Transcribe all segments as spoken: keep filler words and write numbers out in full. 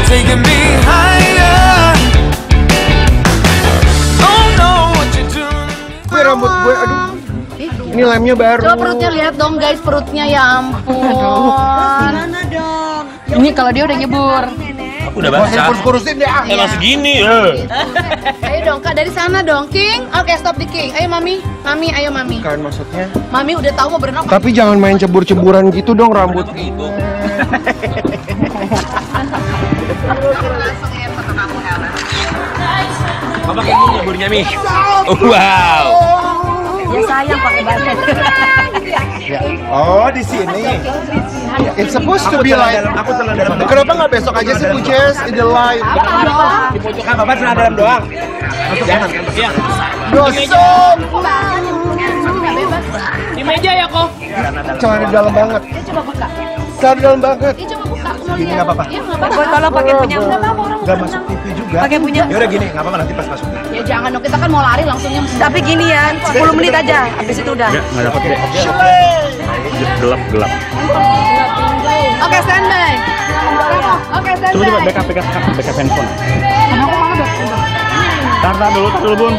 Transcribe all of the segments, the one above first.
taking me higher. Don't know what you're doing. Gue rambut gue, aduh. Ini lemnya baru. Coba perutnya lihat dong guys, perutnya ya ampun. Gimana dong? Ini kalau dia udah nyebur. Aku udah basah. Kurus-kurusin ya. Emang segini. Eh. Ayo dong kak, dari sana dong King. Oke stop di King. Ayo mami, mami, ayo mami. Kan maksudnya. Mami udah tahu mau berenang. Tapi jangan main cebur-ceburan gitu dong rambut. Gitu. Apa kayak gini nyeburnya Mi? Wow. Ya sayang pakai basket. Oh di sini. It's supposed to be like. Aku celana dalam. Kenapa nggak besok aja sih Bu Jess in the light? Di pojokan Bapak celana dalam doang. Jangan kan? Iya. Gosok. Di meja ya kok. Celana dalam banget. Coba buka. Celana dalam banget. Ih coba buka. Aku mau Gini lihat. nggak apa-apa. Iya nggak apa-apa. Gue tolong pakai punya. Nggak masuk T V juga. Pakai punya. Ya udah gini, nggak apa-apa nanti pas masuk. Ya jangan dong, kita kan mau lari langsungnya. Tapi gini ya, sepuluh menit aja. Habis itu udah. Nggak dapat deh. Gelap gelap. Oke standby. Oke standby. Coba coba backup backup backup handphone. Tar tar dulu tar dulu Bun.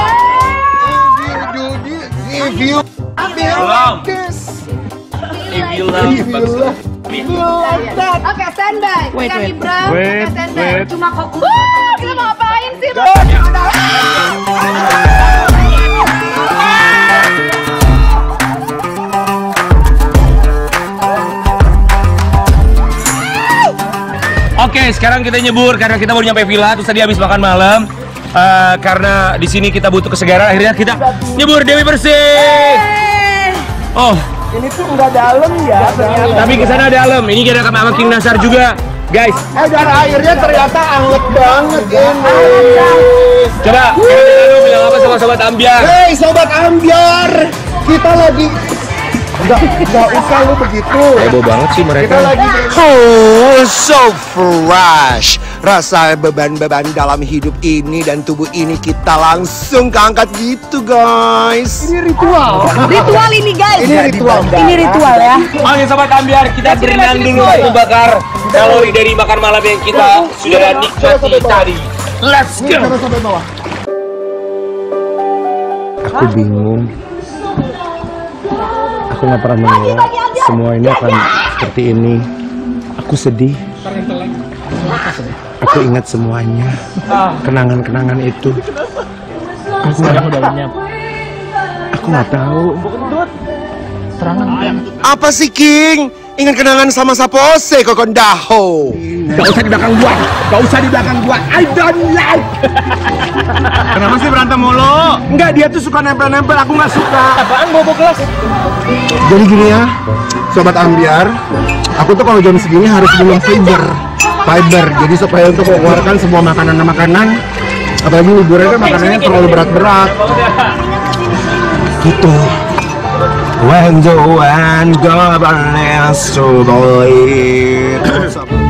If you Belum. If you love. Oke standby. Wait, Kan wait. Ibra. Wait, Oke standby. wait. Cuma kok. Wah, kita mau ngapain sih? Oke, sekarang kita nyebur karena kita baru nyampe villa terus tadi habis makan malam. Eh, karena di sini kita butuh kesegaran, akhirnya kita nyebur Dewi Persik. Oh, ini tuh nggak dalam ya ternyata. tapi ke sana dalam. Ini kita sama King Nasar juga, guys. Eh dan airnya ternyata anget banget ini. Coba kita dulu bilang apa sama sobat Ambiar? Hey sobat Ambiar, kita lagi Enggak, enggak usah lu begitu. Heboh banget sih mereka. Kita lagi oh, so fresh. Rasa beban-beban dalam hidup ini dan tubuh ini kita langsung keangkat gitu guys. Ini ritual. Ritual ini guys. Ini ritual. Ini ritual ya. Oke sobat Ambiar, kita berenang dulu untuk bakar kalori dari makan malam yang kita sudah nikmati tadi. Let's go. Sampai bawah. Aku bingung. Aku nggak pernah mengira semua ini akan seperti ini. Aku sedih. Aku ingat semuanya, kenangan-kenangan itu. Aku nggak Aku nggak tahu. Apa sih King? Ingat kenangan sama Sapose Kokondaho. Gak usah di belakang gua, gak usah di belakang gua. I don't like. Kenapa sih berantem mulu? Enggak, dia tuh suka nempel-nempel, aku nggak suka. Apaan bobo kelas? Jadi gini ya, sobat Ambiar, aku tuh kalau jam segini harus minum fiber, fiber. Jadi supaya untuk mengeluarkan semua makanan-makanan, apalagi liburan kan makanannya terlalu berat-berat. Gitu. When the wind goes to boy.